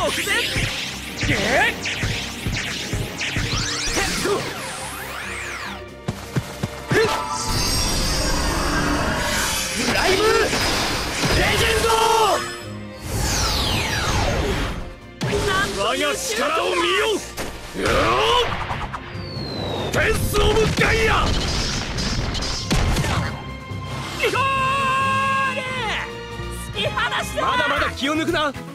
ライブレジェンド。我が力を見よ。テンスオブガイア。まだまだ気を抜くな。